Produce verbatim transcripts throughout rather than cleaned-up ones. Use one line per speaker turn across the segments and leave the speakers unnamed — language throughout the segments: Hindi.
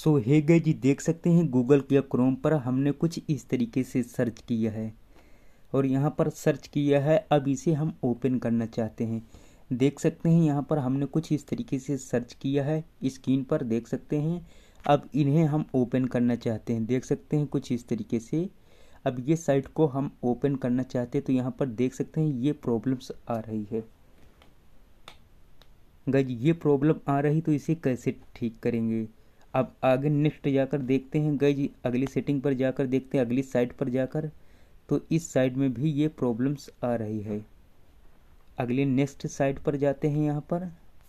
सो हे गए जी, देख सकते हैं गूगल या क्रोम पर हमने कुछ इस तरीके से सर्च किया है और यहाँ पर सर्च किया है। अब इसे हम ओपन करना चाहते हैं। देख सकते हैं यहाँ पर हमने कुछ इस तरीके से सर्च किया है, स्क्रीन पर देख सकते हैं। अब इन्हें हम ओपन करना चाहते हैं, देख सकते हैं कुछ इस तरीके से। अब ये साइट को हम ओपन करना चाहते हैं तो यहाँ पर देख सकते हैं ये प्रॉब्लम्स आ रही है गाइज, ये प्रॉब्लम आ रही तो इसे कैसे ठीक करेंगे। अब आगे नेक्स्ट जाकर देखते हैं गाइज, अगली सेटिंग पर जाकर देखते हैं, अगली साइट पर जाकर तो इस साइड में भी ये प्रॉब्लम्स आ रही है। अगले नेक्स्ट साइट पर जाते हैं, यहाँ पर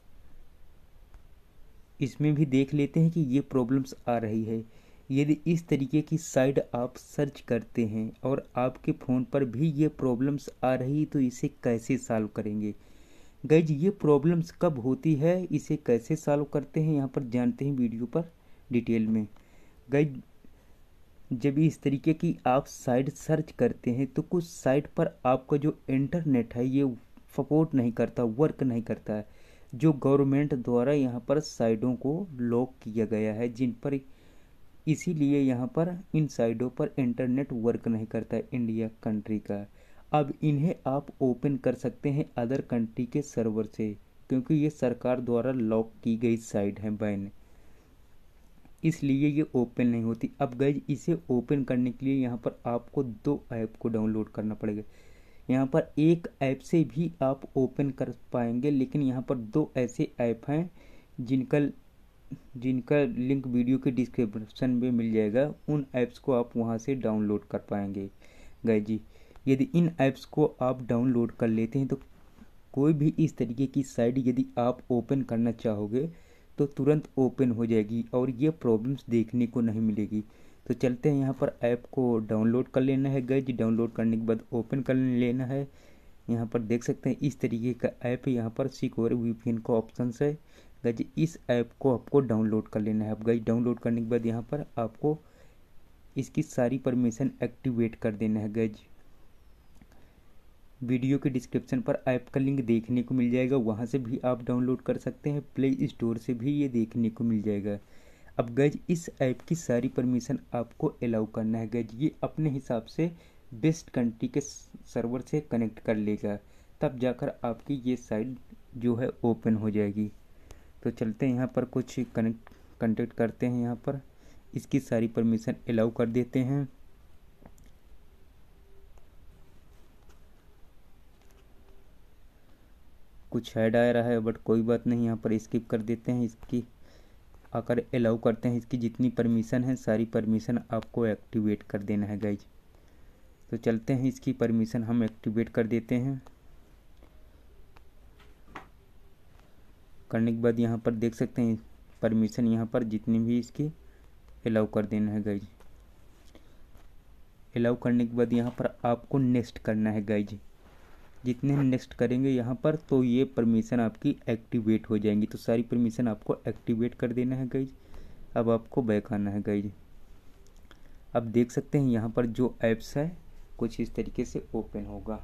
इसमें भी देख लेते हैं कि ये प्रॉब्लम्स आ रही है। यदि इस तरीके की साइट आप सर्च करते हैं और आपके फ़ोन पर भी ये प्रॉब्लम्स आ रही तो इसे कैसे सॉल्व करेंगे। गाइज, ये प्रॉब्लम्स कब होती है, इसे कैसे सॉल्व करते हैं, यहाँ पर जानते हैं वीडियो पर डिटेल में। गाइज, जब इस तरीके की आप साइट सर्च करते हैं तो कुछ साइट पर आपका जो इंटरनेट है ये सपोर्ट नहीं करता, वर्क नहीं करता है। जो गवर्नमेंट द्वारा यहाँ पर साइटों को लॉक किया गया है जिन पर, इसीलिए यहाँ पर इन साइटों पर इंटरनेट वर्क नहीं करता है इंडिया कंट्री का। अब इन्हें आप ओपन कर सकते हैं अदर कंट्री के सर्वर से, क्योंकि ये सरकार द्वारा लॉक की गई साइट है, बैन, इसलिए ये ओपन नहीं होती। अब गाइज, इसे ओपन करने के लिए यहाँ पर आपको दो ऐप को डाउनलोड करना पड़ेगा। यहाँ पर एक ऐप से भी आप ओपन कर पाएंगे, लेकिन यहाँ पर दो ऐसे ऐप हैं जिनका जिनका लिंक वीडियो के डिस्क्रिप्शन में मिल जाएगा। उन ऐप्स को आप वहाँ से डाउनलोड कर पाएंगे। गाइज जी, यदि इन ऐप्स को आप डाउनलोड कर लेते हैं तो कोई भी इस तरीके की साइट यदि आप ओपन करना चाहोगे तो तुरंत ओपन हो जाएगी और ये प्रॉब्लम्स देखने को नहीं मिलेगी। तो चलते हैं, यहाँ पर ऐप को डाउनलोड कर लेना है गाइज। डाउनलोड करने के बाद ओपन कर लेना है। यहाँ पर देख सकते हैं इस तरीके का ऐप है, यहाँ पर सिक्योर वीपीएन का ऑप्शन है गाइज। इस ऐप को आपको डाउनलोड कर लेना है। अब गाइज, डाउनलोड करने के बाद यहाँ पर आपको इसकी सारी परमिशन एक्टिवेट कर देना है गाइज। वीडियो के डिस्क्रिप्शन पर ऐप का लिंक देखने को मिल जाएगा, वहाँ से भी आप डाउनलोड कर सकते हैं। प्ले स्टोर से भी ये देखने को मिल जाएगा। अब गाइज, इस ऐप की सारी परमिशन आपको अलाउ करना है गाइज। ये अपने हिसाब से बेस्ट कंट्री के सर्वर से कनेक्ट कर लेगा, तब जाकर आपकी ये साइट जो है ओपन हो जाएगी। तो चलते हैं, यहाँ पर कुछ कनेक्ट कंटेक्ट करते हैं, यहाँ पर इसकी सारी परमिशन अलाउ कर देते हैं। कुछ ऐड आ रहा है बट कोई बात नहीं, यहाँ पर स्किप कर देते हैं। इसकी आकर अलाउ करते हैं। इसकी जितनी परमिशन है सारी परमिशन आपको एक्टिवेट कर देना है गाइज। तो चलते हैं, इसकी परमिशन हम एक्टिवेट कर देते हैं। करने के बाद यहाँ पर देख सकते हैं परमिशन यहाँ पर जितनी भी इसकी अलाउ कर देना है गाइज। अलाउ करने के बाद यहाँ पर आपको नेक्स्ट करना है गाइज। जितने नेक्स्ट करेंगे यहाँ पर तो ये परमिशन आपकी एक्टिवेट हो जाएंगी। तो सारी परमिशन आपको एक्टिवेट कर देना है गाइज। अब आपको बैक आना है गाइज। अब देख सकते हैं यहाँ पर जो ऐप्स है कुछ इस तरीके से ओपन होगा।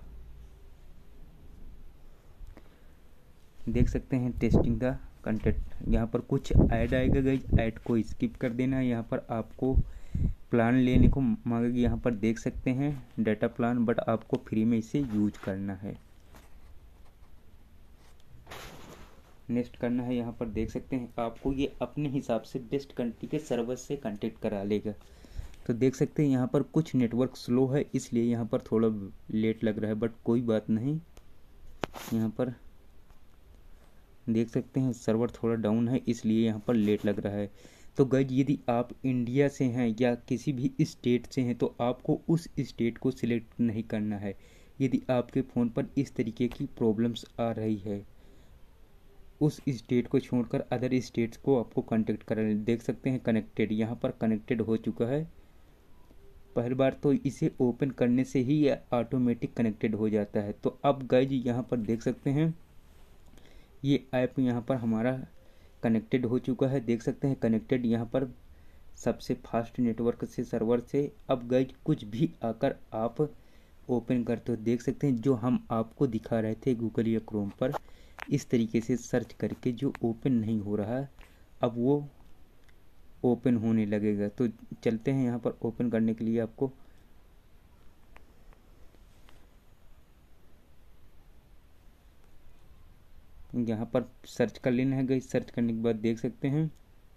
देख सकते हैं टेस्टिंग द कंटेंट, यहाँ पर कुछ ऐड आएगा गाइज, ऐड को स्किप कर देना है। यहाँ पर आपको प्लान लेने को मांगेगी, यहाँ पर देख सकते हैं डाटा प्लान, बट आपको फ्री में इसे यूज करना है। नेक्स्ट करना है, यहाँ पर देख सकते हैं आपको ये अपने हिसाब से बेस्ट कंट्री के सर्वर से कांटेक्ट करा लेगा। तो देख सकते हैं यहाँ पर कुछ नेटवर्क स्लो है, इसलिए यहाँ पर थोड़ा लेट लग रहा है, बट कोई बात नहीं। यहाँ पर देख सकते हैं सर्वर थोड़ा डाउन है, इसलिए यहाँ पर लेट लग रहा है। तो गाइज, यदि आप इंडिया से हैं या किसी भी स्टेट से हैं तो आपको उस स्टेट को सिलेक्ट नहीं करना है। यदि आपके फ़ोन पर इस तरीके की प्रॉब्लम्स आ रही है, उस स्टेट को छोड़कर अदर स्टेट्स को आपको कांटेक्ट करना। देख सकते हैं कनेक्टेड, यहाँ पर कनेक्टेड हो चुका है पहली बार, तो इसे ओपन करने से ही यह ऑटोमेटिक कनेक्टेड हो जाता है। तो अब गाइज, यहाँ पर देख सकते हैं ये ऐप यहाँ पर हमारा कनेक्टेड हो चुका है। देख सकते हैं कनेक्टेड यहाँ पर सबसे फास्ट नेटवर्क से सर्वर से। अब गाइज, कुछ भी आकर आप ओपन करते हो, देख सकते हैं जो हम आपको दिखा रहे थे गूगल या क्रोम पर इस तरीके से सर्च करके जो ओपन नहीं हो रहा, अब वो ओपन होने लगेगा। तो चलते हैं यहाँ पर ओपन करने के लिए आपको यहाँ पर सर्च कर लेना है गाइज। सर्च करने के बाद देख सकते हैं,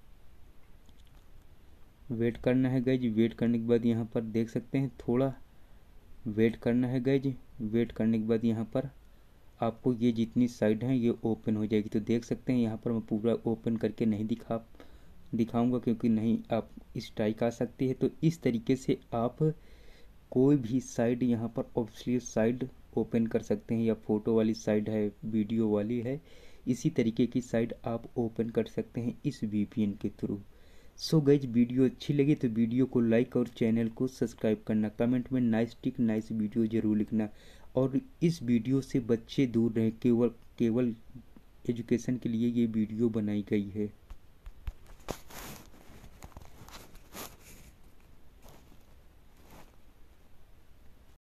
वेट करना है गाइज। वेट करने के बाद यहाँ पर देख सकते हैं, थोड़ा वेट करना है गाइज। वेट करने के बाद यहाँ पर आपको ये जितनी साइड हैं ये ओपन हो जाएगी। तो देख सकते हैं यहाँ पर मैं पूरा ओपन करके नहीं दिखा दिखाऊंगा क्योंकि नहीं आप स्ट्राइक आ सकती है। तो इस तरीके से आप कोई भी साइड यहाँ पर ऑब्वियसली साइड ओपन कर सकते हैं, या फोटो वाली साइड है, वीडियो वाली है, इसी तरीके की साइड आप ओपन कर सकते हैं इस वीपीएन के थ्रू। सो गाइज वीडियो अच्छी लगी तो वीडियो को लाइक और चैनल को सब्सक्राइब करना, कमेंट में नाइस टिक नाइस वीडियो जरूर लिखना। और इस वीडियो से बच्चे दूर रहें, केवल केवल एजुकेशन के लिए ये वीडियो बनाई गई है।